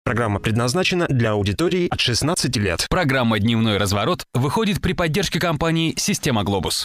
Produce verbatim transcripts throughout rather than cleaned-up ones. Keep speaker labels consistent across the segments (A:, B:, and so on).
A: Программа предназначена для аудитории от шестнадцати лет.
B: Программа «Дневной разворот» выходит при поддержке компании «Система Глобус».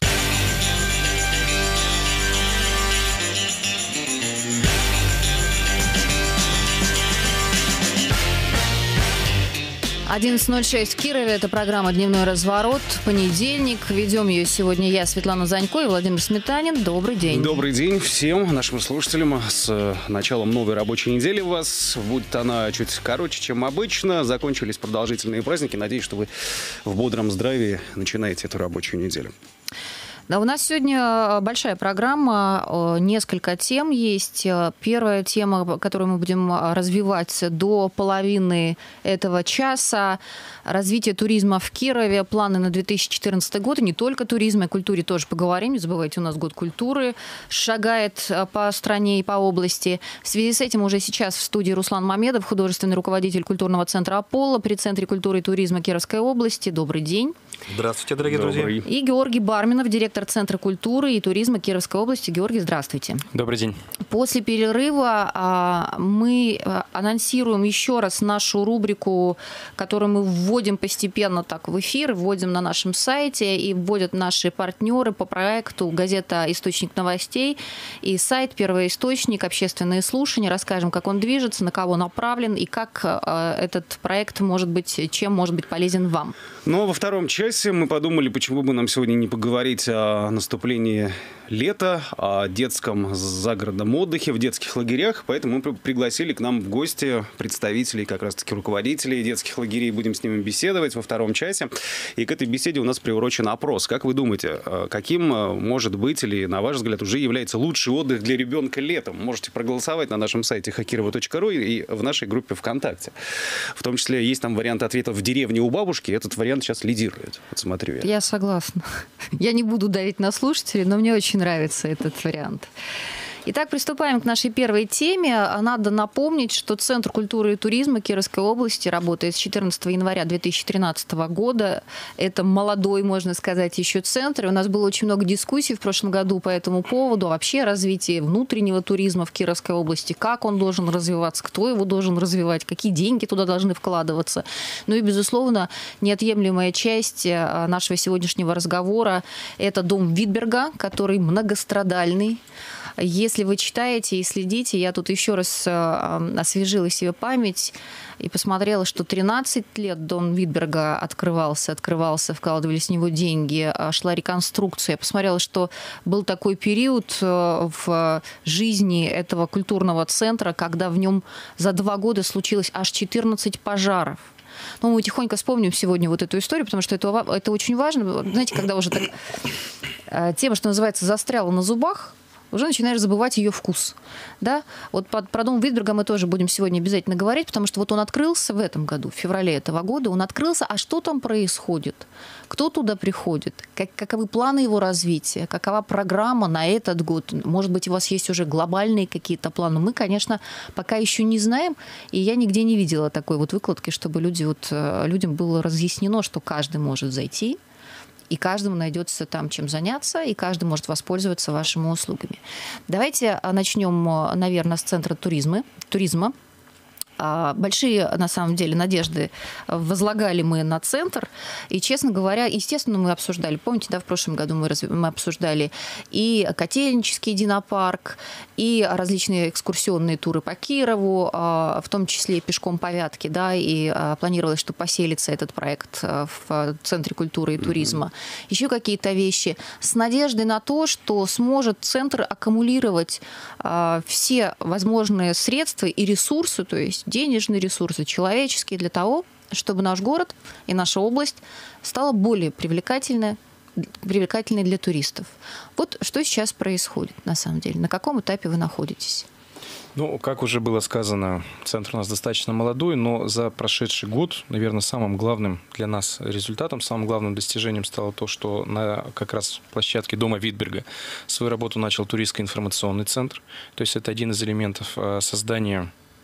C: одиннадцать ноль шесть в Кирове. Это программа «Дневной разворот». Понедельник. Ведем ее сегодня я, Светлана Занько, и Владимир Сметанин. Добрый день.
D: Добрый день всем нашим слушателям. С началом новой рабочей недели у вас. Будет она чуть короче, чем обычно. Закончились продолжительные праздники. Надеюсь, что вы в бодром здравии начинаете эту рабочую неделю.
C: Да, у нас сегодня большая программа, несколько тем есть. Первая тема, которую мы будем развивать до половины этого часа – развитие туризма в Кирове, планы на две тысячи четырнадцатый год. И не только туризм, и о культуре тоже поговорим. Не забывайте, у нас год культуры шагает по стране и по области. В связи с этим уже сейчас в студии Руслан Мамедов, художественный руководитель культурного центра «Аполло» при Центре культуры и туризма Кировской области. Добрый день.
E: Здравствуйте, дорогие
D: Добрый.
E: друзья.
C: И Георгий Барминов, директор Центра культуры и туризма Кировской области. Георгий, здравствуйте.
E: Добрый день.
C: После перерыва а, мы анонсируем еще раз нашу рубрику, которую мы вводим постепенно так в эфир, вводим на нашем сайте, и вводят наши партнеры по проекту газета «Источник новостей» и сайт «Первоисточник», общественные слушания. Расскажем, как он движется, на кого направлен и как а, этот проект может быть, чем может быть полезен вам.
D: Но во втором часе мы подумали, почему бы нам сегодня не поговорить о наступлении лета, о детском загородном отдыхе в детских лагерях. Поэтому мы пригласили к нам в гости представителей, как раз-таки руководителей детских лагерей. Будем с ними беседовать во втором часе. И к этой беседе у нас приурочен опрос. Как вы думаете, каким может быть или, на ваш взгляд, уже является лучший отдых для ребенка летом? Можете проголосовать на нашем сайте хакирова точка ру и в нашей группе ВКонтакте. В том числе есть там вариант ответа «в деревне у бабушки». Этот вариант сейчас лидирует. Вот смотрю я.
C: Я согласна. Я не буду давить на слушателей, но мне очень нравится этот вариант. Итак, приступаем к нашей первой теме. Надо напомнить, что Центр культуры и туризма Кировской области работает с четырнадцатого января две тысячи тринадцатого года. Это молодой, можно сказать, еще центр. И у нас было очень много дискуссий в прошлом году по этому поводу. Вообще развитие внутреннего туризма в Кировской области, как он должен развиваться, кто его должен развивать, какие деньги туда должны вкладываться. Ну и, безусловно, неотъемлемая часть нашего сегодняшнего разговора – это дом Витберга, который многострадальный. Если вы читаете и следите, я тут еще раз освежила себе память и посмотрела, что тринадцать лет дом Витберга открывался, открывался, вкладывались в него деньги, шла реконструкция. Я посмотрела, что был такой период в жизни этого культурного центра, когда в нем за два года случилось аж четырнадцать пожаров. Но мы тихонько вспомним сегодня вот эту историю, потому что это, это очень важно. Знаете, когда уже так, тема, что называется, застряла на зубах, уже начинаешь забывать ее вкус. Да? Вот под, про дом Витберга мы тоже будем сегодня обязательно говорить, потому что вот он открылся в этом году, в феврале этого года, он открылся, а что там происходит? Кто туда приходит? Как, каковы планы его развития? Какова программа на этот год? Может быть, у вас есть уже глобальные какие-то планы? Мы, конечно, пока еще не знаем, и я нигде не видела такой вот выкладки, чтобы люди, вот, людям было разъяснено, что каждый может зайти, и каждому найдется там чем заняться, и каждый может воспользоваться вашими услугами. Давайте начнем, наверное, с Центра туризма. туризма. Большие, на самом деле, надежды возлагали мы на центр. И, честно говоря, естественно, мы обсуждали, помните, да, в прошлом году мы, разв... мы обсуждали и Котельнический динопарк, и различные экскурсионные туры по Кирову, в том числе пешком по Вятке, да, и планировалось, что поселится этот проект в Центре культуры и туризма. Mm-hmm. Еще какие-то вещи с надеждой на то, что сможет центр аккумулировать все возможные средства и ресурсы, то есть денежные ресурсы, человеческие, для того, чтобы наш город и наша область стала более привлекательной, привлекательной для туристов. Вот что сейчас происходит на самом деле. На каком этапе вы находитесь?
E: Ну, как уже было сказано, центр у нас достаточно молодой, но за прошедший год, наверное, самым главным для нас результатом, самым главным достижением стало то, что на как раз площадке дома Витберга свою работу начал туристско-информационный центр. То есть это один из элементов создания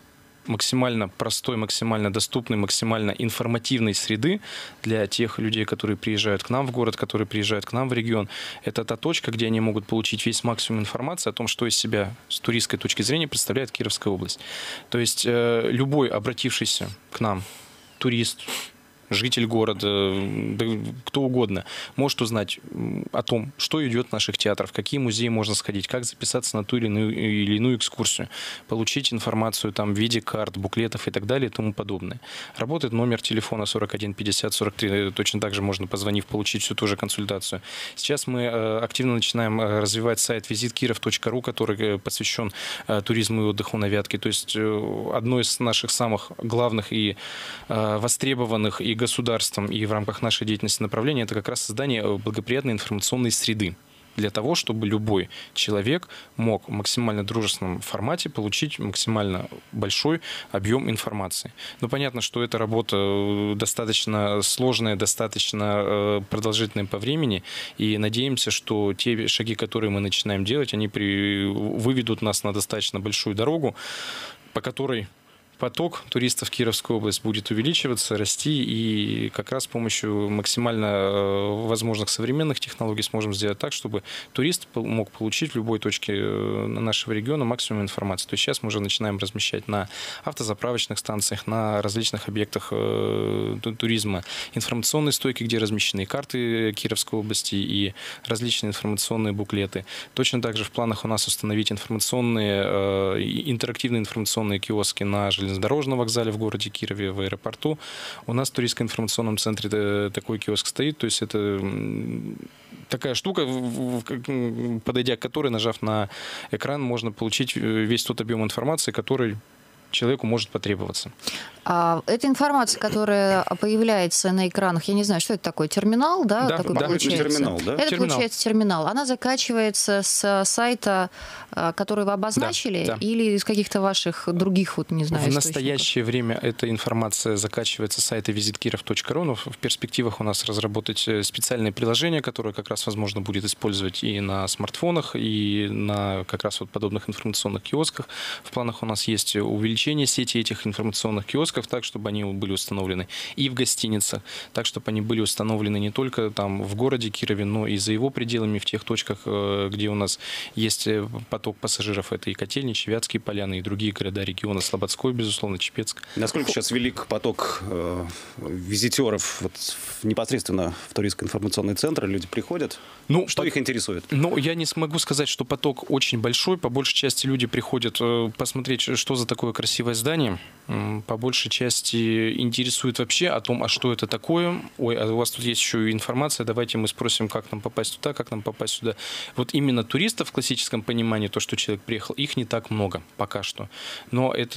E: максимально простой, максимально доступной, максимально информативной среды для тех людей, которые приезжают к нам в город, которые приезжают к нам в регион. Это та точка, где они могут получить весь максимум информации о том, что из себя с туристской точки зрения представляет Кировская область. То есть э, любой обратившийся к нам турист, житель города, да, кто угодно, может узнать о том, что идет в наших театрах, в какие музеи можно сходить, как записаться на ту или иную, или иную экскурсию, получить информацию там, в виде карт, буклетов и так далее и тому подобное. Работает номер телефона сорок один пятьдесят сорок три, точно так же можно, позвонив, получить всю ту же консультацию. Сейчас мы активно начинаем развивать сайт визит киров точка ру, который посвящен туризму и отдыху на Вятке. То есть одно из наших самых главных и востребованных и государством, и в рамках нашей деятельности направления это как раз создание благоприятной информационной среды для того, чтобы любой человек мог в максимально дружественном формате получить максимально большой объем информации. Но понятно, что эта работа достаточно сложная, достаточно продолжительная по времени, и надеемся, что те шаги, которые мы начинаем делать, они при... выведут нас на достаточно большую дорогу, по которой поток туристов в Кировскую область будет увеличиваться, расти, и как раз с помощью максимально возможных современных технологий сможем сделать так, чтобы турист мог получить в любой точке нашего региона максимум информации. То есть сейчас мы уже начинаем размещать на автозаправочных станциях, на различных объектах туризма информационные стойки, где размещены карты Кировской области и различные информационные буклеты. Точно так же в планах у нас установить информационные, интерактивные информационные киоски на железнодорожном вокзале в городе Кирове, в аэропорту. У нас в туристско-информационном центре такой киоск стоит, то есть это такая штука, подойдя к которой, нажав на экран, можно получить весь тот объем информации, который человеку может потребоваться.
C: А эта информация, которая появляется на экранах, я не знаю, что это такое, терминал, да?
E: Да,
C: такой
E: да,
C: получается?
D: терминал, да?
C: Это
E: терминал.
C: получается терминал. Она закачивается с сайта, который вы обозначили,
E: да, да.
C: или из каких-то ваших других, вот не знаю,
E: В
C: источников?
E: настоящее время эта информация закачивается с сайта визит киров точка ру, но в перспективах у нас разработать специальное приложение, которое как раз возможно будет использовать и на смартфонах, и на как раз вот подобных информационных киосках. В планах у нас есть увеличение сети этих информационных киосков так, чтобы они были установлены и в гостиницах, так, чтобы они были установлены не только там в городе Кирове, но и за его пределами, в тех точках, где у нас есть поток пассажиров. Это и Котельнич, Вятские Поляны, и другие города региона, Слободской, безусловно, Чепецк.
D: Насколько сейчас велик поток э, визитеров вот, непосредственно в туристско-информационный центр? Люди приходят?
E: Ну,
D: что
E: по...
D: их интересует?
E: Ну, я не смогу сказать, что поток очень большой. По большей части люди приходят посмотреть, что за такое красивое здание. По большей части интересует вообще о том, а что это такое. Ой, а у вас тут есть еще и информация, давайте мы спросим, как нам попасть туда, как нам попасть сюда. Вот именно туристов в классическом понимании, то, что человек приехал, их не так много пока что. Но это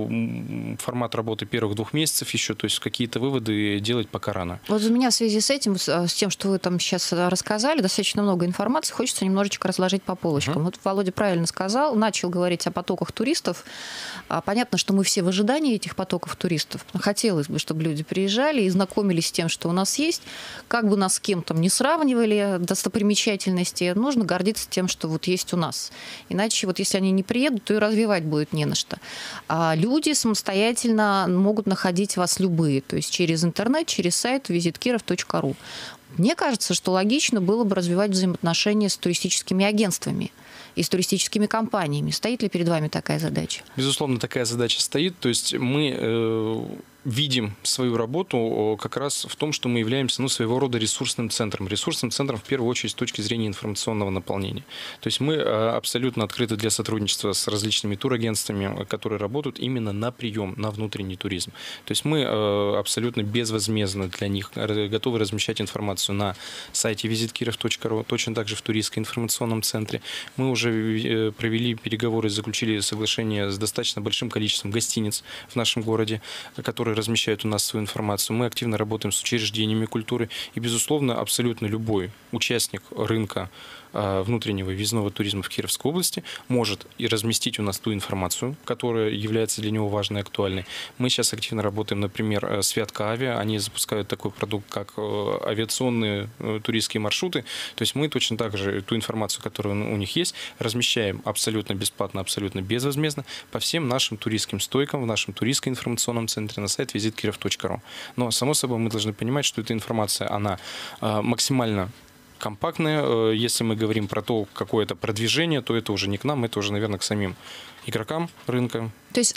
E: формат работы первых двух месяцев еще, то есть какие-то выводы делать пока рано.
C: Вот у меня в связи с этим, с тем, что вы там сейчас рассказали, достаточно много информации, хочется немножечко разложить по полочкам. Uh-huh. Вот Володя правильно сказал, начал говорить о потоках туристов. Понятно, что мы все в ожидании этих потоков туристов. Хотелось бы, чтобы люди приезжали и знакомились с тем, что у нас есть. Как бы нас с кем-то не сравнивали, достопримечательности, нужно гордиться тем, что вот есть у нас. Иначе вот если они не приедут, то и развивать будет не на что. А люди самостоятельно могут находить вас любые, то есть через интернет, через сайт визит киров точка ру. Мне кажется, что логично было бы развивать взаимоотношения с туристическими агентствами и с туристическими компаниями. Стоит ли перед вами такая задача?
E: Безусловно, такая задача стоит. То есть мы э, видим свою работу как раз в том, что мы являемся ну, своего рода ресурсным центром. Ресурсным центром, в первую очередь, с точки зрения информационного наполнения. То есть мы абсолютно открыты для сотрудничества с различными турагентствами, которые работают именно на прием, на внутренний туризм. То есть мы абсолютно безвозмездно для них готовы размещать информацию на сайте визит киров точка ру, точно так же в туристско-информационном центре. Мы уже провели переговоры, заключили соглашение с достаточно большим количеством гостиниц в нашем городе, которые размещают у нас свою информацию. Мы активно работаем с учреждениями культуры. И, безусловно, абсолютно любой участник рынка внутреннего въездного туризма в Кировской области может и разместить у нас ту информацию, которая является для него важной и актуальной. Мы сейчас активно работаем, например, с Вятка Авиа. Они запускают такой продукт, как авиационные туристские маршруты. То есть мы точно так же ту информацию, которая у них есть, размещаем абсолютно бесплатно, абсолютно безвозмездно по всем нашим туристским стойкам в нашем туристско-информационном центре на сайт визит киров точка ру. Но, само собой, мы должны понимать, что эта информация, она максимально компактная. Если мы говорим про то, какое-то продвижение, то это уже не к нам, это уже, наверное, к самим игрокам рынка.
C: То есть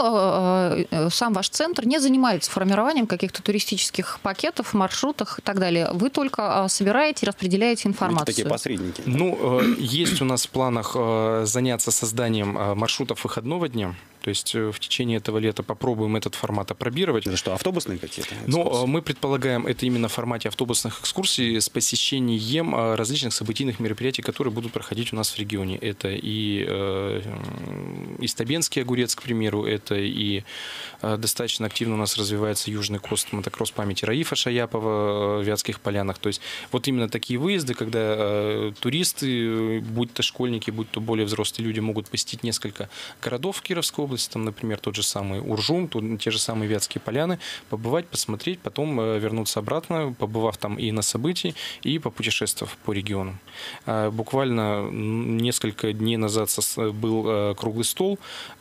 C: сам, сам ваш центр не занимается формированием каких-то туристических пакетов, маршрутах и так далее. Вы только собираете и распределяете информацию.
D: Это такие посредники.
E: Ну, есть у нас в планах заняться созданием маршрутов выходного дня. То есть в течение этого лета попробуем этот формат опробировать.
D: Это что, автобусные какие-то экскурсии?
E: Но мы предполагаем, это именно в формате автобусных экскурсий с посещением различных событийных мероприятий, которые будут проходить у нас в регионе. Это и э, Истабенский огурец, к примеру, это и э, достаточно активно у нас развивается Южный Кост, мотокросс памяти Раифа Шаяпова в Вятских Полянах. То есть вот именно такие выезды, когда э, туристы, будь то школьники, будь то более взрослые люди, могут посетить несколько городов в Кировской области, там, например, тот же самый Уржум, те же самые Вятские Поляны, побывать, посмотреть, потом вернуться обратно, побывав там и на событии, и попутешествовав по региону. Буквально несколько дней назад был круглый стол,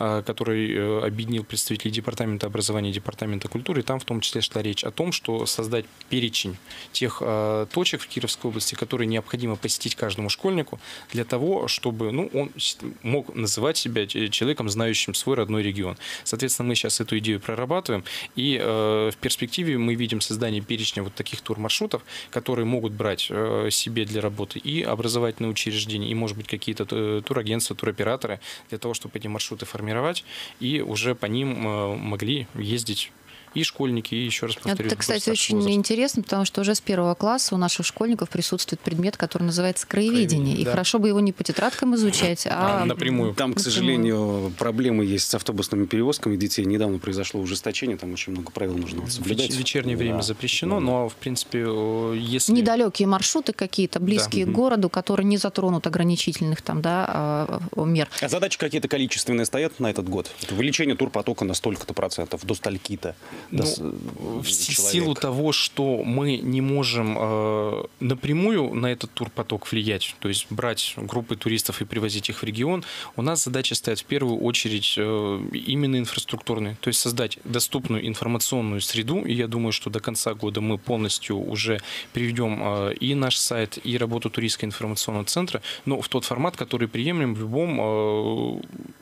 E: который объединил представителей Департамента образования и Департамента культуры, и там в том числе шла речь о том, что создать перечень тех точек в Кировской области, которые необходимо посетить каждому школьнику для того, чтобы ну, он мог называть себя человеком, знающим свой родной регион. Соответственно, мы сейчас эту идею прорабатываем, и э, в перспективе мы видим создание перечня вот таких турмаршрутов, которые могут брать э, себе для работы и образовательные учреждения, и, может быть, какие-то турагентства, туроператоры, для того, чтобы эти маршруты формировать, и уже по ним э, могли ездить и школьники, и, еще раз повторюсь,
C: это, кстати, очень
E: возраста.
C: Интересно, потому что уже с первого класса у наших школьников присутствует предмет, который называется краеведение.
E: Краеведение,
C: и
E: да.
C: Хорошо бы его не по тетрадкам изучать, а,
E: а напрямую.
D: Там, к
C: напрямую.
D: сожалению, проблемы есть с автобусными перевозками детей. Недавно произошло ужесточение, там очень много правил нужно соблюдать.
E: В вечернее время
D: да.
E: запрещено,
D: да.
E: но, в принципе, если...
C: Недалекие маршруты какие-то, близкие
E: Да.
C: к городу, которые не затронут ограничительных там, да, мер.
D: А задачи какие-то количественные стоят на этот год? Это увеличение турпотока на столько-то процентов, до стольки-то.
E: Ну,
D: до...
E: В
D: человек.
E: силу того, что мы не можем э, напрямую на этот турпоток влиять, то есть брать группы туристов и привозить их в регион, у нас задача стоит в первую очередь э, именно инфраструктурной, то есть создать доступную информационную среду, и я думаю, что до конца года мы полностью уже приведем э, и наш сайт, и работу туристского информационного центра, но в тот формат, который приемлем в любом э,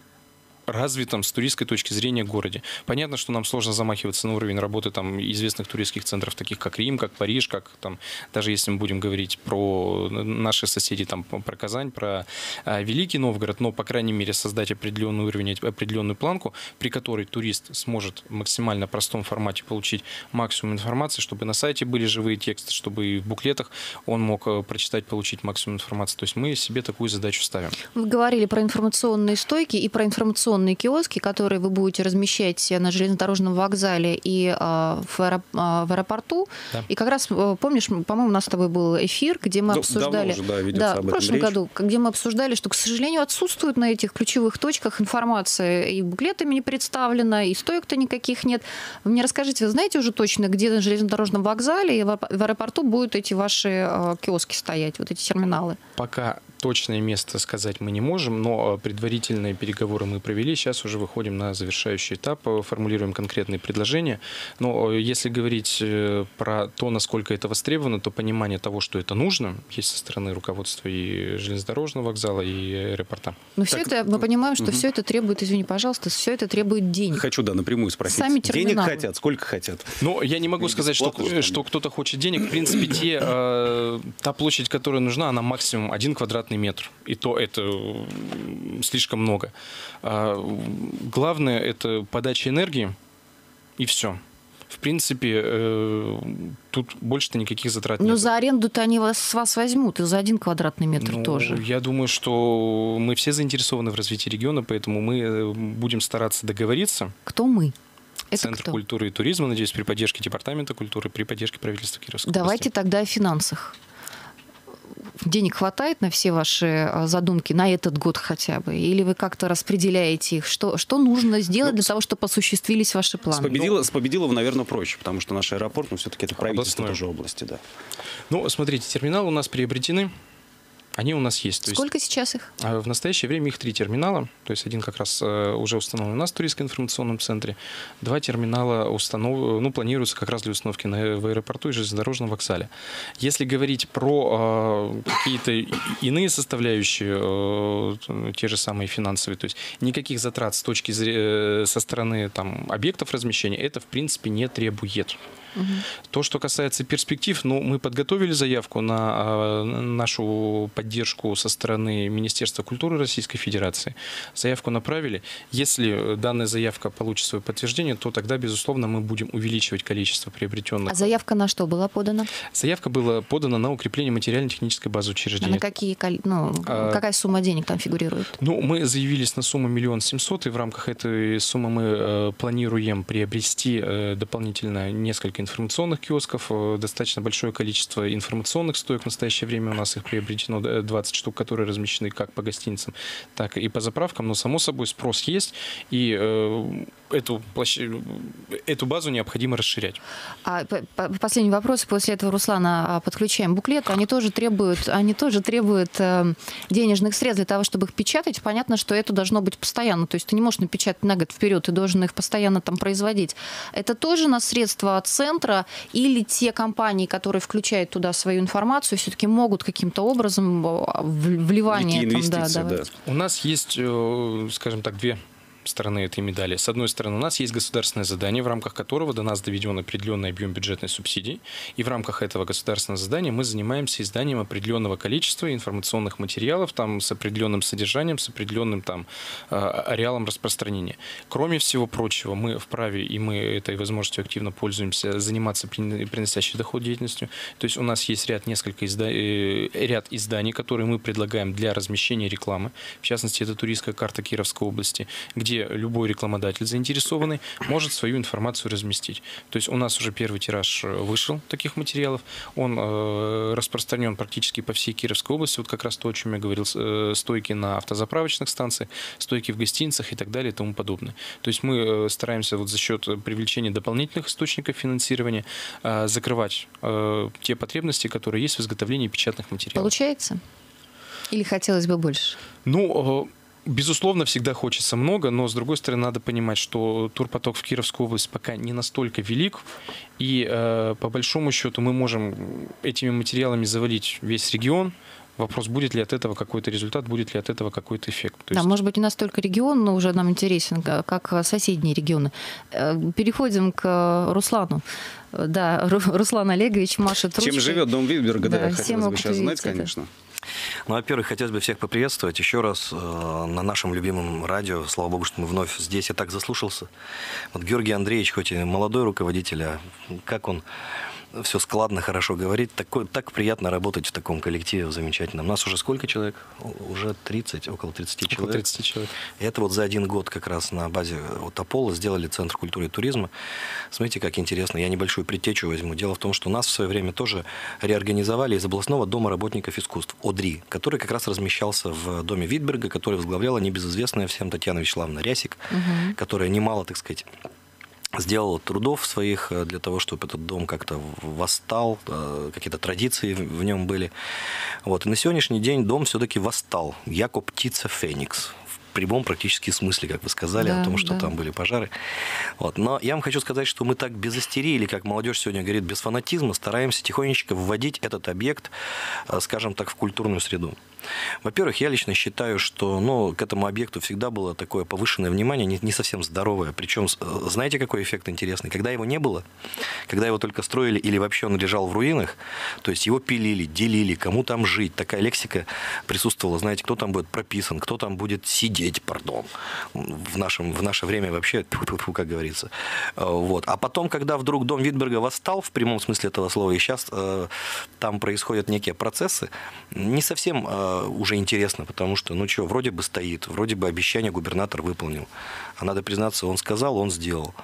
E: развитом с туристской точки зрения городе. Понятно, что нам сложно замахиваться на уровень работы там, известных туристских центров, таких как Рим, как Париж, как там, даже если мы будем говорить про наши соседи, там, про Казань, про а, Великий Новгород, но, по крайней мере, создать определенный уровень, определенную планку, при которой турист сможет в максимально простом формате получить максимум информации, чтобы на сайте были живые тексты, чтобы и в буклетах он мог прочитать, получить максимум информации. То есть мы себе такую задачу ставим.
C: Вы говорили про информационные стойки и про информационные киоски, которые вы будете размещать на железнодорожном вокзале и а, в, аэроп- а, в аэропорту. Да. И как раз, помнишь, по-моему, у нас с тобой был эфир, где мы
D: Д-
C: обсуждали...
D: Уже, да,
C: да, в прошлом речь. году, где мы обсуждали, что, к сожалению, отсутствует на этих ключевых точках информация. И буклетами не представлена, и стоек-то никаких нет. Вы мне расскажите, вы знаете уже точно, где на железнодорожном вокзале и в аэропорту будут эти ваши а, киоски стоять, вот эти терминалы?
E: Пока точное место сказать мы не можем, но предварительные переговоры мы провели. Сейчас уже выходим на завершающий этап, формулируем конкретные предложения. Но если говорить про то, насколько это востребовано, то понимание того, что это нужно, есть со стороны руководства и железнодорожного вокзала, и аэропорта.
C: Но все это, мы понимаем, что угу. все это требует, извини, пожалуйста, все это требует денег.
D: Хочу, да, напрямую спросить.
C: Сами
D: денег хотят? Сколько хотят?
E: Но я не могу
D: Или
E: сказать, что, что, что кто-то хочет денег. В принципе, те, э, та площадь, которая нужна, она максимум один квадратный метр. И то это слишком много. А, главное – это подача энергии, и все. В принципе, э, тут больше-то никаких затрат нет.
C: Но за аренду-то они вас, с вас возьмут, и за один квадратный метр
E: ну,
C: тоже.
E: Я думаю, что мы все заинтересованы в развитии региона, поэтому мы будем стараться договориться.
C: Кто мы? Это
E: Центр
C: кто?
E: культуры и туризма, надеюсь, при поддержке Департамента культуры, при поддержке правительства Кировской
C: Давайте
E: области.
C: тогда о финансах. денег хватает на все ваши задумки на этот год хотя бы? Или вы как-то распределяете их? Что, что нужно сделать
D: ну,
C: для того, чтобы осуществились ваши планы?
D: С, Победило, с Победилова, наверное, проще, потому что наш аэропорт, ну, все-таки это правительство
E: Областной.
D: тоже области, да.
E: Ну, смотрите, терминалы у нас приобретены. Они у нас есть. То
C: Сколько
E: есть,
C: сейчас их?
E: В настоящее время их три терминала. То есть один как раз уже установлен у нас в туристско-информационном центре. Два терминала установ... ну, планируются как раз для установки на... в аэропорту и железнодорожном вокзале. Если говорить про э, какие-то иные составляющие, э, те же самые финансовые, то есть никаких затрат с точки зрения, со стороны там, объектов размещения, это в принципе не требует. Угу. То, что касается перспектив, ну, мы подготовили заявку на э, нашу поддержку со стороны Министерства культуры Российской Федерации. Заявку направили. Если данная заявка получит свое подтверждение, то тогда, безусловно, мы будем увеличивать количество приобретенных.
C: А заявка на что была подана?
E: Заявка была подана на укрепление материально-технической базы учреждения.
C: А на какие, ну, а, какая сумма денег там фигурирует?
E: Ну, мы заявились на сумму миллион семьсот, и в рамках этой суммы мы э, планируем приобрести э, дополнительно несколько информационных киосков, э, достаточно большое количество информационных стоек. В настоящее время у нас их приобретено двадцать штук, которые размещены как по гостиницам, так и по заправкам. Но, само собой, спрос есть, и э, эту, площадь, эту базу необходимо расширять.
C: А последний вопрос. После этого, Руслана, подключаем буклет. Они тоже требуют, они тоже требуют э, денежных средств для того, чтобы их печатать. Понятно, что это должно быть постоянно. То есть ты не можешь напечатать на год вперед, ты должен их постоянно там производить. Это тоже на средства от центра, или те компании, которые включают туда свою информацию, все-таки могут каким-то образом вливание там, да, давать?
E: Да. У нас есть, скажем так, две стороны этой медали. С одной стороны, у нас есть государственное задание, в рамках которого до нас доведен определенный объем бюджетной субсидии, и в рамках этого государственного задания мы занимаемся изданием определенного количества информационных материалов там, с определенным содержанием, с определенным там, ареалом распространения. Кроме всего прочего, мы вправе, и мы этой возможностью активно пользуемся, заниматься приносящей доход деятельностью. То есть у нас есть ряд, несколько изда... ряд изданий, которые мы предлагаем для размещения рекламы. В частности, это туристская карта Кировской области, где где любой рекламодатель заинтересованный может свою информацию разместить. То есть у нас уже первый тираж вышел таких материалов, он э, распространен практически по всей Кировской области, вот как раз то, о чем я говорил, э, стойки на автозаправочных станциях, стойки в гостиницах и так далее и тому подобное. То есть мы э, стараемся вот за счет привлечения дополнительных источников финансирования э, закрывать э, те потребности, которые есть в изготовлении печатных материалов.
C: Получается? Или хотелось бы больше?
E: Ну, э, безусловно, всегда хочется много, но, с другой стороны, надо понимать, что турпоток в Кировскую область пока не настолько велик, и, э, по большому счету, мы можем этими материалами завалить весь регион. Вопрос, будет ли от этого какой-то результат, будет ли от этого какой-то эффект. То есть...
C: Да, может быть, не настолько регион, но уже нам интересен, как соседние регионы. Переходим к Руслану. Да, Руслан Олегович машет ручкой.
D: Чем живет дом Витберга, да,
C: да
D: хотелось бы сейчас знать, это. Конечно.
F: Ну, во-первых, хотелось бы всех поприветствовать еще раз э, на нашем любимом радио. Слава богу, что мы вновь здесь. Я так заслушался. Вот Георгий Андреевич, хоть и молодой руководитель, а как он все складно, хорошо говорит. Такой, так приятно работать в таком коллективе замечательном. У нас уже сколько человек? Уже тридцать, около тридцати человек.
E: Около тридцати человек.
F: И это вот за один год как раз на базе вот Аполло сделали Центр культуры и туризма. Смотрите, как интересно. Я небольшую предтечу возьму. Дело в том, что нас в свое время тоже реорганизовали из областного дома работников искусств, ОДРИ, который как раз размещался в доме Витберга, который возглавляла небезызвестная всем Татьяна Вячеславовна Рясик, угу. которая немало, так сказать, сделала трудов своих для того, чтобы этот дом как-то восстал, какие-то традиции в нем были. Вот. И на сегодняшний день дом все-таки восстал. Яко птица Феникс. В прямом практически смысле, как вы сказали, да, о том, что да. там были пожары. Вот. Но я вам хочу сказать, что мы так без истерии, или как молодежь сегодня говорит, без фанатизма, стараемся тихонечко вводить этот объект, скажем так, в культурную среду. Во-первых, я лично считаю, что ну, к этому объекту всегда было такое повышенное внимание, не, не совсем здоровое. Причем, знаете, какой эффект интересный? Когда его не было, когда его только строили или вообще он лежал в руинах, то есть его пилили, делили, кому там жить. Такая лексика присутствовала, знаете, кто там будет прописан, кто там будет сидеть, пардон, в, нашем, в наше время вообще, тьфу-тьфу-тьфу, как говорится. Вот. А потом, когда вдруг дом Витберга восстал, в прямом смысле этого слова, и сейчас э, там происходят некие процессы, не совсем... Э, уже интересно, потому что, ну что, вроде бы стоит, вроде бы обещание губернатор выполнил. А надо признаться, он сказал, он сделал.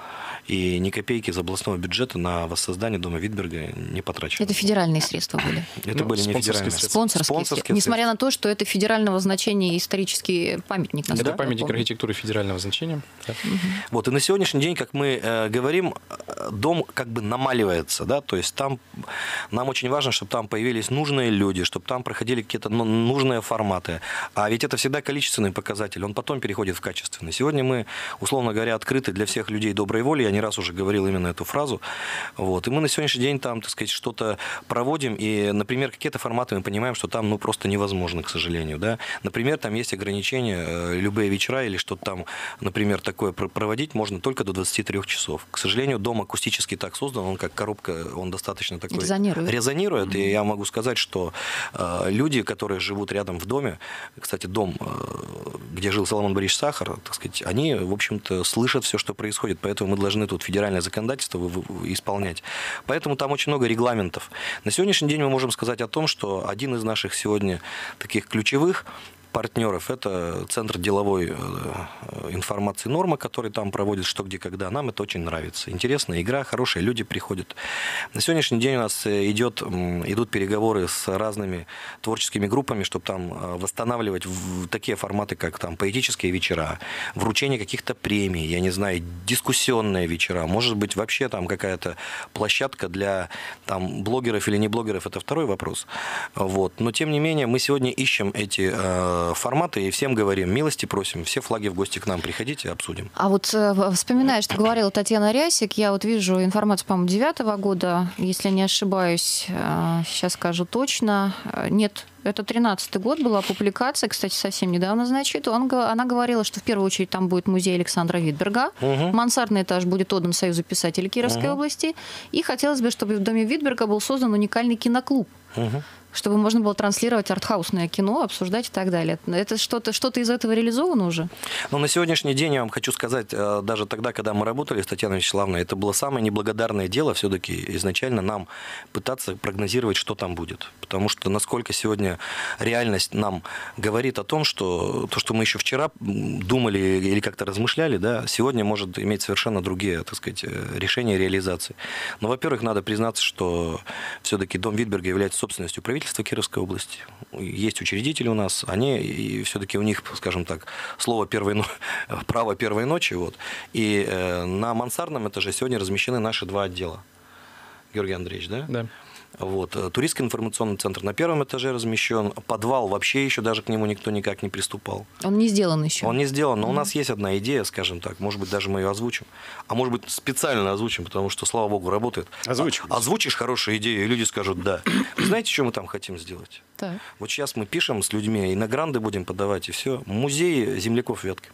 F: и ни копейки из областного бюджета на воссоздание дома Витберга не потрачено.
C: Это федеральные средства были?
F: Это
E: Ну,
F: были не
E: спонсорские
F: федеральные.
E: средства.
C: Спонсорские,
F: Спонсорские
C: средства. Несмотря на то, что это федерального значения исторический памятник.
E: Это
C: насколько я
E: памятник
C: помню.
E: архитектуры федерального значения. Да.
F: Вот, и на сегодняшний день, как мы э, говорим, дом как бы намаливается, да, то есть там нам очень важно, чтобы там появились нужные люди, чтобы там проходили какие-то ну, нужные форматы. А ведь это всегда количественный показатель, он потом переходит в качественный. Сегодня мы, условно говоря, открыты для всех людей доброй воли, я не раз уже говорил именно эту фразу. Вот, и мы на сегодняшний день там, так сказать, что-то проводим, и, например, какие-то форматы мы понимаем, что там ну, просто невозможно, к сожалению. Да? Например, там есть ограничения, любые вечера или что-то там, например, такое проводить можно только до двадцати трёх часов. К сожалению, дом акустически так создан, он как коробка, он достаточно такой...
C: Резонирует.
F: Резонирует, mm-hmm. и я могу сказать, что э, люди, которые живут рядом в доме, кстати, дом, э, где жил Соломон Борисович Сахар, так сказать, они, в общем-то, слышат все, что происходит, поэтому мы должны тут федеральное законодательство исполнять. Поэтому там очень много регламентов. На сегодняшний день мы можем сказать о том, что один из наших сегодня таких ключевых партнеров – это Центр деловой информации «Норма», который там проводит «Что, где, когда». Нам это очень нравится. Интересная игра, хорошие люди приходят. На сегодняшний день у нас идет, идут переговоры с разными творческими группами, чтобы там восстанавливать такие форматы, как там поэтические вечера, вручение каких-то премий, я не знаю, дискуссионные вечера. Может быть, вообще там какая-то площадка для там, блогеров или не блогеров – это второй вопрос. Вот. Но, тем не менее, мы сегодня ищем эти форматы и всем говорим, милости просим, все флаги в гости к нам приходите, обсудим.
C: А вот вспоминая, что говорила Татьяна Рясик, я вот вижу информацию, по-моему, девятого года, если не ошибаюсь, сейчас скажу точно, нет, это тринадцатый год, была публикация, кстати, совсем недавно, значит, он, она говорила, что в первую очередь там будет музей Александра Витберга, угу. мансардный этаж будет отдан Союзу писателей Кировской угу. области, и хотелось бы, чтобы в доме Витберга был создан уникальный киноклуб. Угу. Чтобы можно было транслировать артхаусное кино, обсуждать и так далее. Это что-то, что-то из этого реализовано уже?
F: Ну, на сегодняшний день, я вам хочу сказать, даже тогда, когда мы работали с Татьяной Вячеславовной, это было самое неблагодарное дело все-таки изначально нам пытаться прогнозировать, что там будет. Потому что насколько сегодня реальность нам говорит о том, что то, что мы еще вчера думали или как-то размышляли, да, сегодня может иметь совершенно другие, так сказать, решения реализации. Но, во-первых, надо признаться, что все-таки дом Витберга является собственностью правительства Кировской области. Есть учредители у нас, они, и все-таки у них, скажем так, слово первой, право первой ночи. Вот. И э, на мансардном этаже сегодня размещены наши два отдела. Георгий Андреевич, да? Да. Вот. Туристский информационный центр на первом этаже размещен. Подвал вообще еще даже к нему никто никак не приступал.
C: Он не сделан еще?
F: Он не сделан, но mm-hmm. у нас есть одна идея, скажем так. Может быть, даже мы ее озвучим. А может быть, специально озвучим, потому что, слава богу, работает.
D: Озвучим.
F: А, озвучишь хорошую идею, и люди скажут «да». Вы знаете, что мы там хотим сделать?
C: Так.
F: Вот сейчас мы пишем с людьми, и на гранды будем подавать, и все. Музей земляков Вятки.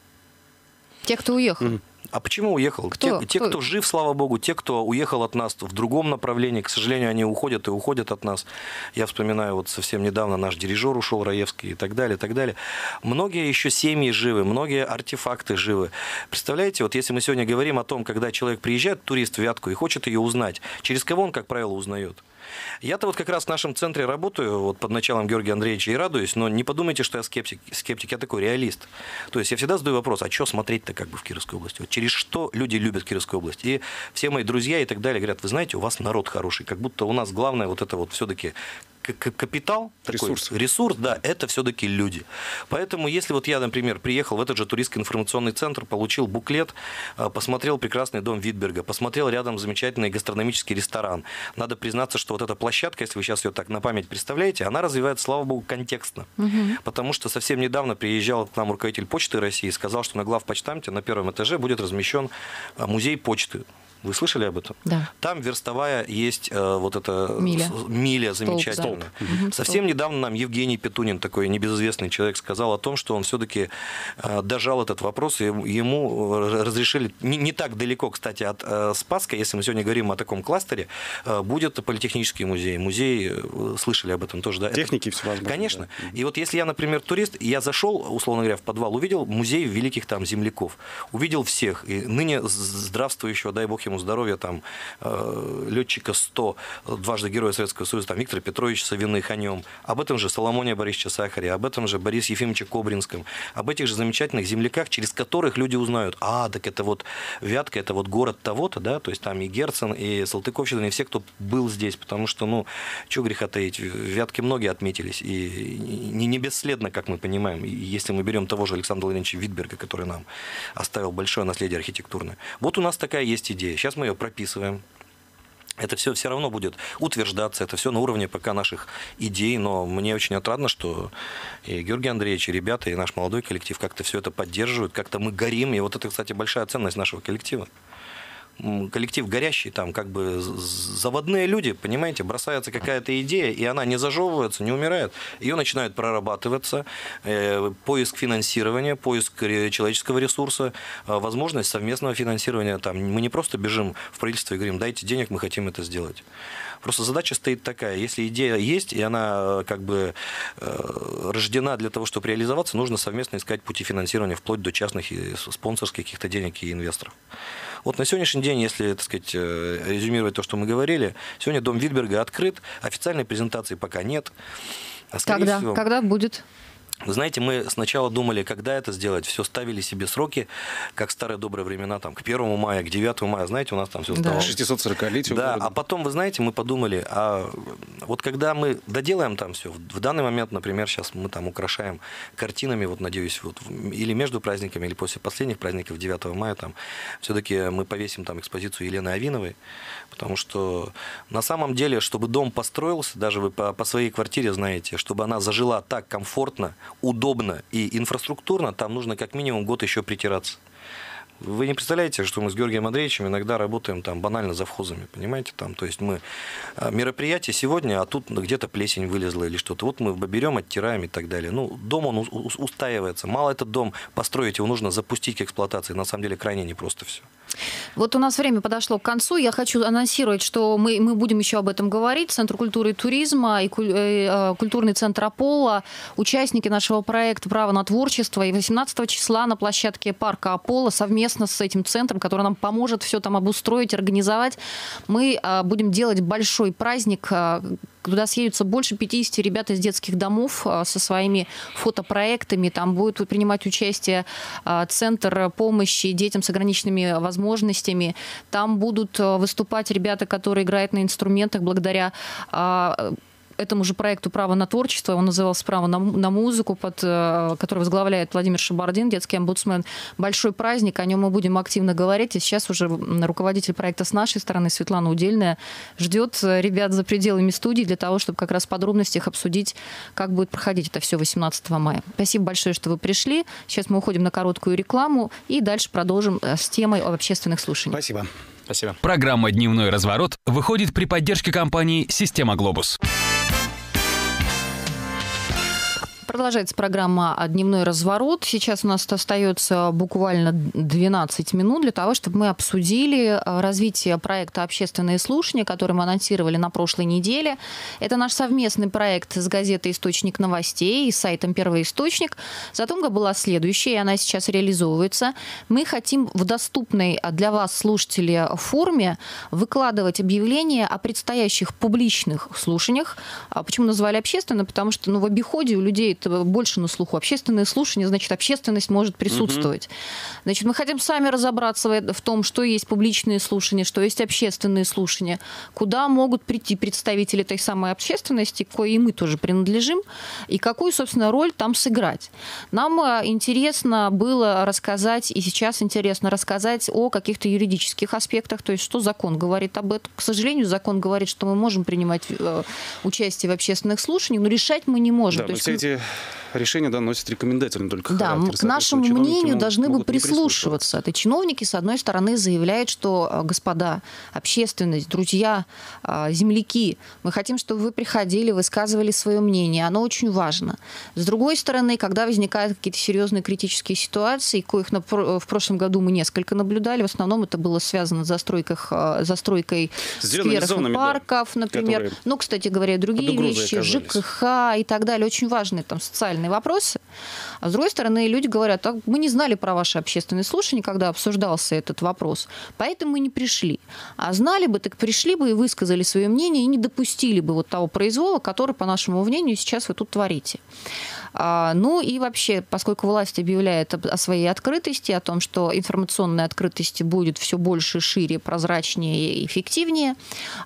C: Те, кто уехал? Mm-hmm.
F: А почему уехал?
C: Кто?
F: Те, те,
C: кто?
F: кто жив, слава богу, те, кто уехал от нас в другом направлении, к сожалению, они уходят и уходят от нас. Я вспоминаю, вот совсем недавно наш дирижер ушел, Раевский, и так далее, и так далее. Многие еще семьи живы, многие артефакты живы. Представляете, вот если мы сегодня говорим о том, когда человек приезжает, турист в Вятку, и хочет ее узнать, через кого он, как правило, узнает? Я-то вот как раз в нашем центре работаю, вот под началом Георгия Андреевича, и радуюсь, но не подумайте, что я скептик, скептик, я такой реалист. То есть я всегда задаю вопрос, а что смотреть-то как бы в Кировской области? Вот через что люди любят Кировскую область? И все мои друзья и так далее говорят, вы знаете, у вас народ хороший, как будто у нас главное вот это вот все-таки капитал,
D: ресурс.
F: Такой, ресурс, да, это все-таки люди. Поэтому, если вот я, например, приехал в этот же туристский информационный центр, получил буклет, посмотрел прекрасный дом Витберга, посмотрел рядом замечательный гастрономический ресторан. Надо признаться, что вот эта площадка, если вы сейчас ее так на память представляете, она развивается, слава богу, контекстно. Угу. Потому что совсем недавно приезжал к нам руководитель Почты России и сказал, что на главпочтамте на первом этаже будет размещен музей почты. Вы слышали об этом?
C: Да.
F: Там верстовая есть э, вот эта
C: миля,
F: миля замечательная. Столб, да. Совсем Столб. недавно нам Евгений Петунин, такой небезызвестный человек, сказал о том, что он все-таки э, дожал этот вопрос, и ему разрешили, не, не так далеко, кстати, от э, Спасска, если мы сегодня говорим о таком кластере, э, будет политехнический музей. Музей, э, слышали об этом тоже, да?
D: Техники все возможно.
F: Конечно. Да. И вот если я, например, турист, я зашел, условно говоря, в подвал, увидел музей великих там земляков, увидел всех, и ныне здравствующего, дай бог ему ему здоровья, там, э, летчика сто, дважды Героя Советского Союза, там, Виктора Петровича Савиных о нем, об этом же Соломоне Борисовиче Сахаре, об этом же Борисе Ефимовиче Кобринском, об этих же замечательных земляках, через которых люди узнают, а, так это вот Вятка, это вот город того-то, да, то есть там и Герцен, и Салтыковщина, и все, кто был здесь, потому что, ну, чего греха таить, в Вятке многие отметились, и не, не бесследно, как мы понимаем, и если мы берем того же Александра Владимировича Витберга, который нам оставил большое наследие архитектурное. Вот у нас такая есть идея, сейчас мы ее прописываем. Это все все равно будет утверждаться, это все на уровне пока наших идей, но мне очень отрадно, что и Георгий Андреевич, и ребята, и наш молодой коллектив как-то все это поддерживают, как-то мы горим, и вот это, кстати, большая ценность нашего коллектива. Коллектив горящий, там как бы заводные люди, понимаете, бросается какая-то идея, и она не зажевывается, не умирает. Ее начинают прорабатываться, э, поиск финансирования, поиск человеческого ресурса, э, возможность совместного финансирования. Там, мы не просто бежим в правительство и говорим, дайте денег, мы хотим это сделать. Просто задача стоит такая, если идея есть, и она как бы э, рождена для того, чтобы реализоваться, нужно совместно искать пути финансирования, вплоть до частных и спонсорских каких-то денег и инвесторов. Вот на сегодняшний день, если, так сказать, резюмировать то, что мы говорили, сегодня дом Витберга открыт, официальной презентации пока нет. А
C: Когда?
F: всего,
C: Когда будет?
F: Вы знаете, мы сначала думали, когда это сделать, все ставили себе сроки, как в старые добрые времена, там, к первому мая, к девятому мая, знаете, у нас там все стало.
C: Да.
D: шестисотсорокалетию
F: Да,
D: города.
F: а потом, вы знаете, мы подумали, а вот когда мы доделаем там все, в данный момент, например, сейчас мы там украшаем картинами, вот, надеюсь, вот, или между праздниками, или после последних праздников девятого мая, там, все-таки мы повесим там экспозицию Елены Авиновой, потому что на самом деле, чтобы дом построился, даже вы по, по своей квартире знаете, чтобы она зажила так комфортно, удобно и инфраструктурно, там нужно как минимум год еще притираться. Вы не представляете, что мы с Георгием Андреевичем иногда работаем там банально завхозами, понимаете? Там, то есть мы мероприятие сегодня, а тут где-то плесень вылезла или что-то. Вот мы берем, оттираем и так далее. Ну, дом, он устаивается. Мало этот дом построить, его нужно запустить к эксплуатации. На самом деле крайне непросто все.
C: Вот у нас время подошло к концу. Я хочу анонсировать, что мы, мы будем еще об этом говорить. Центр культуры и туризма и культурный центр Аполло, участники нашего проекта «Право на творчество». И восемнадцатого числа на площадке парка Аполло совместно с этим центром, который нам поможет все там обустроить, организовать, мы будем делать большой праздник. Туда съедутся больше пятидесяти ребят из детских домов со своими фотопроектами. Там будет принимать участие Центр помощи детям с ограниченными возможностями. Там будут выступать ребята, которые играют на инструментах благодаря этому же проекту «Право на творчество». Он назывался «Право на, на музыку», под, который возглавляет Владимир Шабардин, детский омбудсмен. Большой праздник, о нем мы будем активно говорить. И сейчас уже руководитель проекта с нашей стороны, Светлана Удельная, ждет ребят за пределами студии для того, чтобы как раз в подробностях обсудить, как будет проходить это все восемнадцатого мая. Спасибо большое, что вы пришли. Сейчас мы уходим на короткую рекламу и дальше продолжим с темой об общественных слушаниях.
D: Спасибо.
E: Спасибо.
B: Программа «Дневной разворот» выходит при поддержке компании «Система Глобус».
C: Продолжается программа «Дневной разворот». Сейчас у нас остается буквально двенадцать минут для того, чтобы мы обсудили развитие проекта «Общественные слушания», который мы анонсировали на прошлой неделе. Это наш совместный проект с газетой «Источник новостей» и сайтом «Первый источник». Задумка была следующая, и она сейчас реализовывается. Мы хотим в доступной для вас, слушатели, форме выкладывать объявления о предстоящих публичных слушаниях. Почему назвали «общественно»? Потому что ну, в обиходе у людей это больше на слуху. Общественные слушания, значит, общественность может присутствовать. Mm-hmm. Значит, мы хотим сами разобраться в том, что есть публичные слушания, что есть общественные слушания, куда могут прийти представители той самой общественности, к коей мы тоже принадлежим, и какую, собственно, роль там сыграть. Нам интересно было рассказать, и сейчас интересно рассказать о каких-то юридических аспектах, то есть что закон говорит об этом. К сожалению, закон говорит, что мы можем принимать участие в общественных слушаниях, но решать мы не можем.
D: Да,
C: то
D: но
C: есть
D: все эти решения да, носят рекомендательный только
C: да,
D: характер.
C: к нашему мнению должны бы прислушиваться.
D: прислушиваться.
C: Это чиновники, с одной стороны, заявляют, что, господа, общественность, друзья, земляки, мы хотим, чтобы вы приходили, высказывали свое мнение. Оно очень важно. С другой стороны, когда возникают какие-то серьезные критические ситуации, коих в прошлом году мы несколько наблюдали, в основном это было связано с застройкой скверов и парков, например. Ну, кстати говоря, другие вещи, ЖКХ и так далее. Очень важные там социальные актуальные вопросы. А с другой стороны, люди говорят, так, мы не знали про ваши общественные слушания, когда обсуждался этот вопрос, поэтому мы не пришли. А знали бы, так пришли бы и высказали свое мнение, и не допустили бы вот того произвола, который, по нашему мнению, сейчас вы тут творите. Ну и вообще, поскольку власть объявляет о своей открытости, о том, что информационной открытости будет все больше, шире, прозрачнее и эффективнее,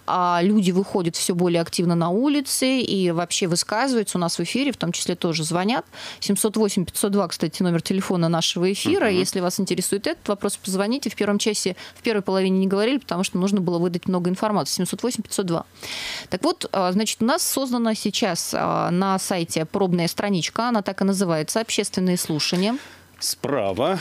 C: а люди выходят все более активно на улицы и вообще высказываются у нас в эфире, в том числе тоже звонят. семьсот восемь пятьсот два, кстати, номер телефона нашего эфира. Uh-huh. Если вас интересует этот вопрос, позвоните. В первом часе, в первой половине не говорили, потому что нужно было выдать много информации. семьсот восемь пятьсот два. Так вот, значит, у нас создана сейчас на сайте пробная страничка, она так и называется, «Общественные слушания».
D: Справа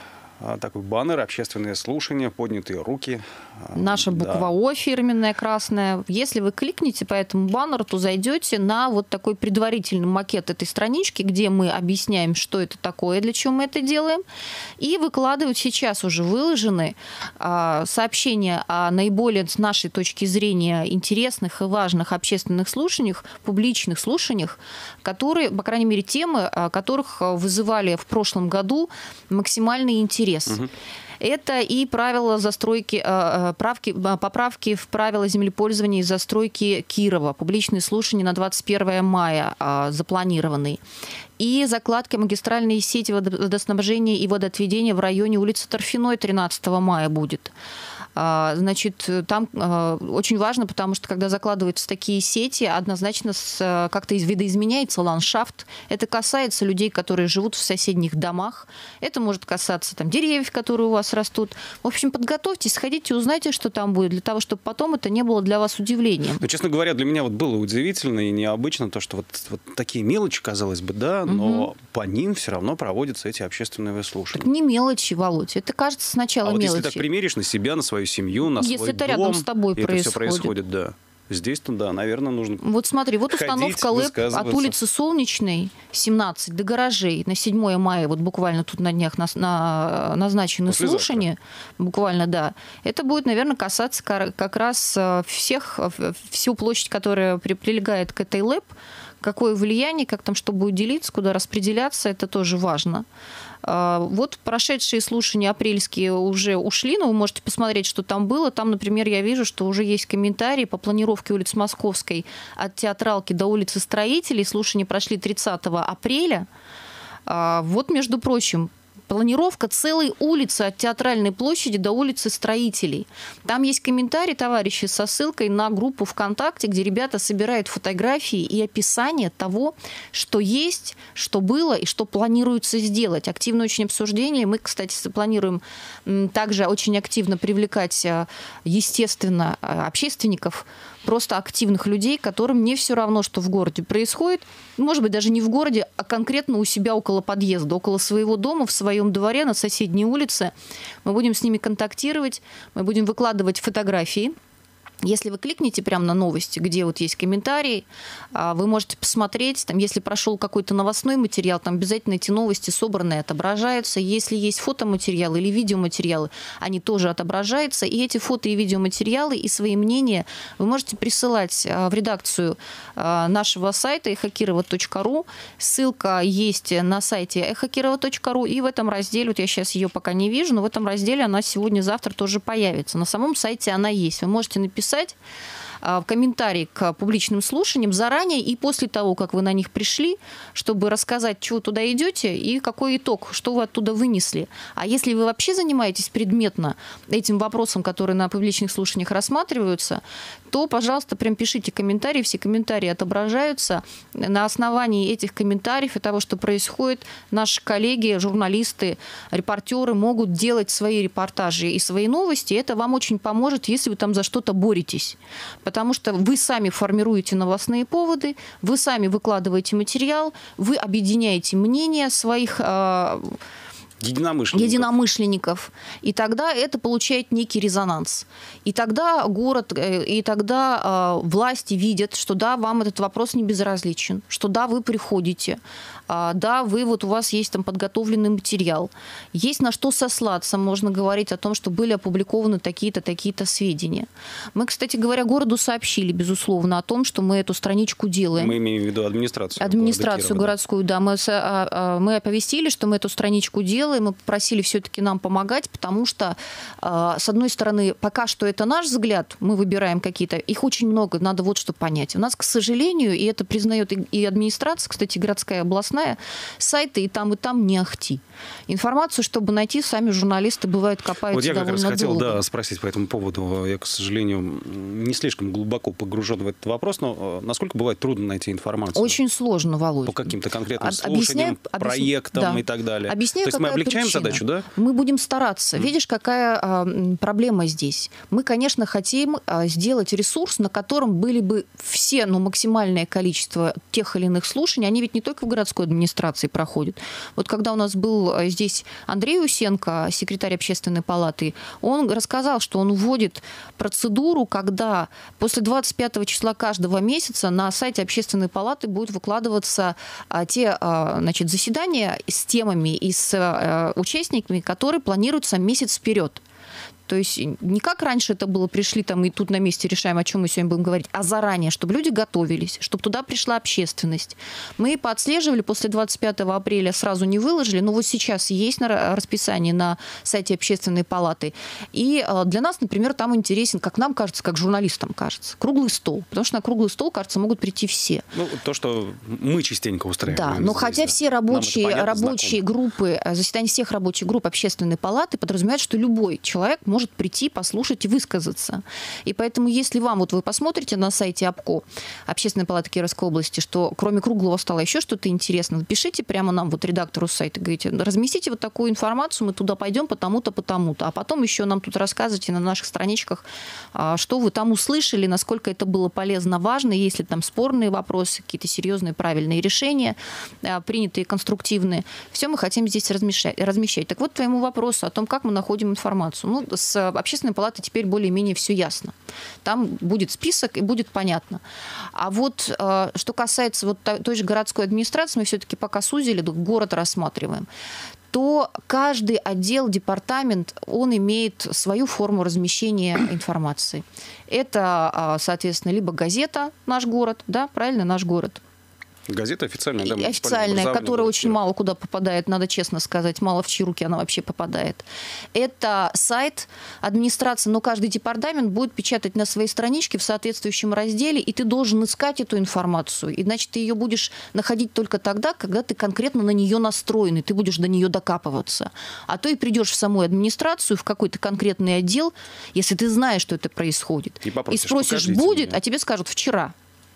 D: такой баннер, общественные слушания, поднятые руки.
C: Наша буква да. О фирменная, красная. Если вы кликнете по этому баннеру, то зайдете на вот такой предварительный макет этой странички, где мы объясняем, что это такое, для чего мы это делаем. И выкладывают сейчас уже выложены а, сообщения о наиболее, с нашей точки зрения, интересных и важных общественных слушаниях, публичных слушаниях, которые, по крайней мере, темы, которых вызывали в прошлом году максимальный интерес. Угу. Это и правила застройки, правки, поправки в правила землепользования и застройки Кирова, публичные слушания на двадцать первое мая запланированные, и закладка магистральной сети водоснабжения и водоотведения в районе улицы Торфяной тринадцатого мая будет. Значит, там очень важно, потому что когда закладываются такие сети, однозначно как-то видоизменяется ландшафт. Это касается людей, которые живут в соседних домах. Это может касаться там, деревьев, которые у вас растут. В общем, подготовьтесь, сходите, узнайте, что там будет, для того, чтобы потом это не было для вас удивлением.
D: Но, честно говоря, для меня вот было удивительно и необычно то, что вот, вот такие мелочи, казалось бы, да, но угу. по ним все равно проводятся эти общественные выслушивания.
C: Так не мелочи, Володь. Это кажется сначала
D: а вот
C: мелочи.
D: если так примеришь на себя, на свою семью, на
C: если
D: свой
C: это
D: дом,
C: рядом с тобой
D: это
C: происходит.
D: все происходит, да. Здесь-то, да, наверное, нужно
C: Вот смотри, вот установка ЛЭП от улицы Солнечной, семнадцать, до гаражей на седьмое мая, вот буквально тут на днях нас, на, назначены слушания, буквально, да. Это будет, наверное, касаться как раз всех, всю площадь, которая прилегает к этой ЛЭП. Какое влияние, как там что будет делиться, куда распределяться, это тоже важно. Вот прошедшие слушания апрельские уже ушли, но вы можете посмотреть, что там было. Там, например, я вижу, что уже есть комментарии по планировке улицы Московской от Театралки до улицы Строителей. Слушания прошли тридцатого апреля. Вот, между прочим, планировка целой улицы от Театральной площади до улицы Строителей. Там есть комментарий, товарищи, со ссылкой на группу ВКонтакте, где ребята собирают фотографии и описание того, что есть, что было и что планируется сделать. Активное очень обсуждение. Мы, кстати, планируем также очень активно привлекать, естественно, общественников, просто активных людей, которым не все равно, что в городе происходит. Может быть, даже не в городе, а конкретно у себя около подъезда, около своего дома, в своем дворе, на соседней улице. Мы будем с ними контактировать, мы будем выкладывать фотографии. Если вы кликните прямо на новости, где вот есть комментарии, вы можете посмотреть, там, если прошел какой-то новостной материал, там обязательно эти новости собранные отображаются. Если есть фотоматериалы или видеоматериалы, они тоже отображаются. И эти фото и видеоматериалы и свои мнения вы можете присылать в редакцию нашего сайта эхо кирова точка ру. Ссылка есть на сайте эхо кирова точка ру. И в этом разделе, вот я сейчас ее пока не вижу, но в этом разделе она сегодня-завтра тоже появится. На самом сайте она есть. Вы можете написать в комментарии к публичным слушаниям заранее и после того, как вы на них пришли, чтобы рассказать, чего туда идете и какой итог, что вы оттуда вынесли. А если вы вообще занимаетесь предметно этим вопросом, который на публичных слушаниях рассматриваются, то, пожалуйста, прям пишите комментарии, все комментарии отображаются. На основании этих комментариев и того, что происходит, наши коллеги, журналисты, репортеры могут делать свои репортажи и свои новости. Это вам очень поможет, если вы там за что-то боретесь. Потому что вы сами формируете новостные поводы, вы сами выкладываете материал, вы объединяете мнения своих
D: единомышленников.
C: единомышленников. И тогда это получает некий резонанс. И тогда город, и тогда э, власти видят, что да, вам этот вопрос не безразличен, что да, вы приходите, э, да, вы вот у вас есть там подготовленный материал, есть на что сослаться, можно говорить о том, что были опубликованы такие-то, такие-то сведения. Мы, кстати говоря, городу сообщили, безусловно, о том, что мы эту страничку делаем.
D: Мы имеем в виду администрацию.
C: Администрацию городскую, да. Мы, мы оповестили, что мы эту страничку делаем, мы попросили все-таки нам помогать, потому что, с одной стороны, пока что это наш взгляд, мы выбираем какие-то, их очень много, надо вот что понять. У нас, к сожалению, и это признает и администрация, кстати, городская, областная, сайты и там, и там не ахти. Информацию, чтобы найти, сами журналисты, бывают, копаются
D: вот я как
C: довольно
D: раз хотел,
C: долго.
D: да, спросить по этому поводу. Я, к сожалению, не слишком глубоко погружен в этот вопрос, но насколько бывает трудно найти информацию?
C: Очень сложно, Володь.
D: По каким-то конкретным
C: Об-
D: слушаниям,
C: объясняю-
D: проектам
C: да.
D: и так далее.
C: Объясняю,
D: То есть мы
C: какая
D: облегчаем
C: причина.
D: задачу, да?
C: Мы будем стараться. Mm. Видишь, какая а, проблема здесь? Мы, конечно, хотим а, сделать ресурс, на котором были бы все, ну, максимальное количество тех или иных слушаний. Они ведь не только в городской администрации проходят. Вот когда у нас был а, здесь Андрей Усенко, секретарь общественной палаты, он рассказал, что он вводит процедуру, когда после двадцать пятого числа каждого месяца на сайте общественной палаты будут выкладываться а, те а, значит, заседания с темами и с а, участниками, которые планируются месяц вперед. То есть не как раньше это было, пришли там и тут на месте решаем, о чем мы сегодня будем говорить, а заранее, чтобы люди готовились, чтобы туда пришла общественность. Мы поотслеживали, после двадцать пятого апреля сразу не выложили, но вот сейчас есть на расписании на сайте общественной палаты. И для нас, например, там интересен, как нам кажется, как журналистам кажется, круглый стол. Потому что на круглый стол, кажется, могут прийти все.
D: Ну, то, что мы частенько устраиваем.
C: Да, но
D: здесь,
C: хотя
D: да.
C: все рабочие,
D: понятно,
C: рабочие
D: знакомо.
C: группы, заседания всех рабочих групп общественной палаты подразумевают, что любой человек может прийти, послушать и высказаться. И поэтому, если вам, вот вы посмотрите на сайте ОПКО, Общественной палаты Кировской области, что кроме круглого стола еще что-то интересное, пишите прямо нам, вот редактору сайта, говорите, разместите вот такую информацию, мы туда пойдем потому-то, потому-то. А потом еще нам тут рассказывайте на наших страничках, что вы там услышали, насколько это было полезно, важно, если там спорные вопросы, какие-то серьезные, правильные решения, принятые, конструктивные. Все мы хотим здесь размещать. размещать. Так вот, твоему вопросу о том, как мы находим информацию. Ну, с Общественной палаты теперь более-менее все ясно. Там будет список и будет понятно. А вот что касается вот той же городской администрации, мы все-таки пока сузили, город рассматриваем, то каждый отдел, департамент, он имеет свою форму размещения информации. Это, соответственно, либо газета «Наш город», да, правильно, «Наш город».
D: Газета официальная, да?
C: Официальная, которая очень мало куда попадает, надо честно сказать, мало в чьи руки она вообще попадает. Это сайт администрации, но каждый департамент будет печатать на своей страничке в соответствующем разделе, и ты должен искать эту информацию. Иначе ты ее будешь находить только тогда, когда ты конкретно на нее настроен, и ты будешь до нее докапываться. А то и придешь в саму администрацию, в какой-то конкретный отдел, если ты знаешь, что это происходит,
D: и,
C: и спросишь, будет,
D: мне.
C: а тебе скажут «вчера».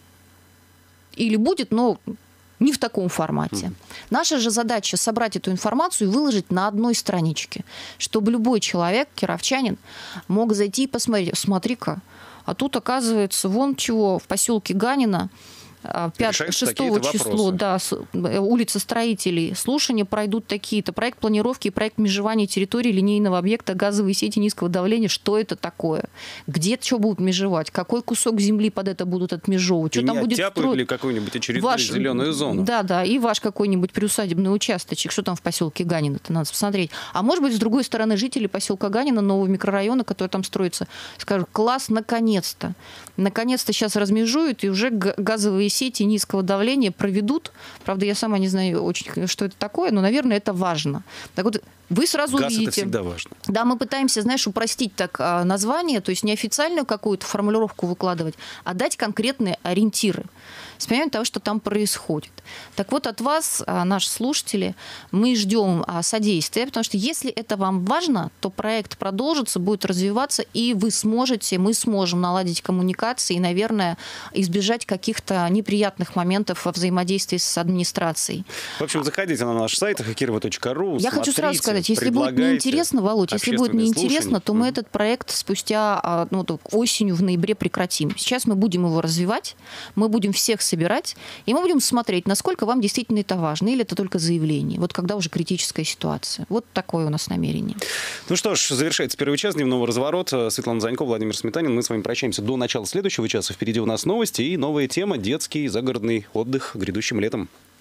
C: Или будет, но не в таком формате. Mm. Наша же задача собрать эту информацию и выложить на одной страничке, чтобы любой человек, кировчанин, мог зайти и посмотреть. Смотри-ка, а тут, оказывается, вон чего, в поселке Ганина, шестого числа, да, улица Строителей, слушания пройдут такие-то. Проект планировки и проект межевания территории линейного объекта газовой сети низкого давления. Что это такое? Где что будут межевать? Какой кусок земли под это будут отмежевывать? Что там будет строить?
D: Или какую-нибудь очередную
C: ваш...
D: зеленую зону? Да,
C: да, и ваш какой-нибудь приусадебный участочек. Что там в поселке Ганина? Это надо посмотреть. А может быть, с другой стороны, жители поселка Ганина, нового микрорайона, который там строится, скажут: класс, наконец-то. Наконец-то сейчас размежуют, и уже газовые сети низкого давления проведут. Правда, я сама не знаю очень, что это такое, но, наверное, это важно. Так вот, вы сразу
D: Газ
C: увидите.
D: Это всегда важно.
C: Да, мы пытаемся, знаешь, упростить так название, то есть не официальную какую-то формулировку выкладывать, а дать конкретные ориентиры с пониманием того, что там происходит. Так вот, от вас, наши слушатели, мы ждем содействия, потому что если это вам важно, то проект продолжится, будет развиваться, и вы сможете, мы сможем наладить коммуникации и, наверное, избежать каких-то неприятных моментов во взаимодействии с администрацией.
D: В общем, заходите на наш сайт хакирова точка ру.
C: Я хочу сразу сказать, сказать, если будет
D: предлагаете
C: неинтересно, Володь, если будет
D: общественные
C: неинтересно,
D: слушания.
C: то мы
D: Мгм.
C: этот проект спустя а, ну, так, осенью, в ноябре прекратим. Сейчас мы будем его развивать, мы будем всех собирать, и мы будем смотреть, насколько вам действительно это важно, или это только заявление. Вот когда уже критическая ситуация. Вот такое у нас намерение.
D: Ну что ж, завершается первый час дневного разворота. Светлана Занько, Владимир Сметанин. Мы с вами прощаемся до начала следующего часа. Впереди у нас новости и новая тема — детский загородный отдых грядущим летом.